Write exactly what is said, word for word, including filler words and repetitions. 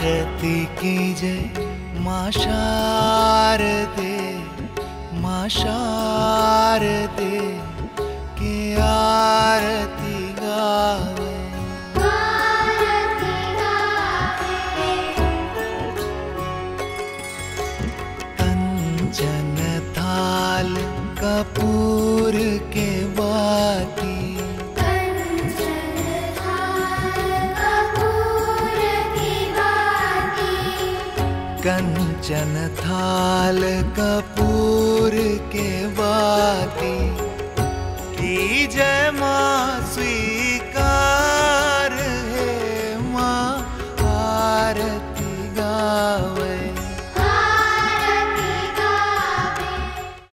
आरती कीजे माँ शारदे, माँ शारदे के आरती गावे। आरती गावे। कंचन थाल कपूर के बाती, कंचन थाल कपूर के बाती की जय माँ स्वी